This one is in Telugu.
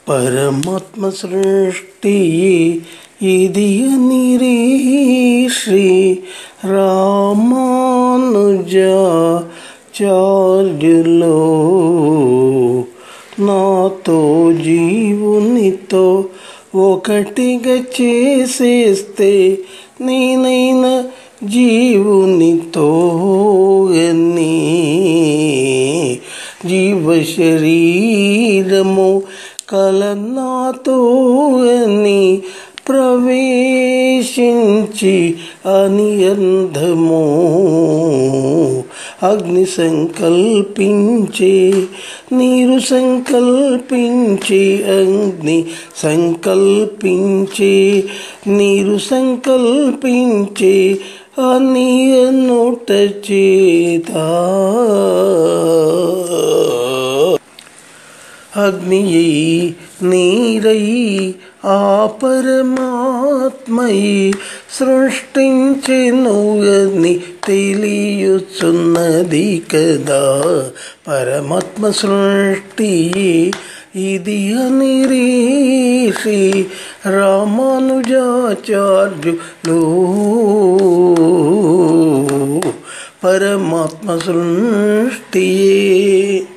పరమాత్మ సృష్టి ఇది అని శ్రీ రామానుజాచార్యులు నాతో జీవునితో ఒకటిగా చేసేస్తే నేనైనా జీవునితో అని జీవ శరీరము కలనాతో అని ప్రవేశించి అని అందము అగ్ని సంకల్పించే నీరు సంకల్పించే అగ్ని సంకల్పించే నీరు సంకల్పించే అని అనుట చేత అగ్నియై నీరై ఆ పరమాత్మై సృష్టించెను అని తెలియుచున్నది కదా. పరమాత్మ సృష్టి ఇది అని శ్రీ రామానుజాచార్యులు పరమాత్మ సృష్టియే.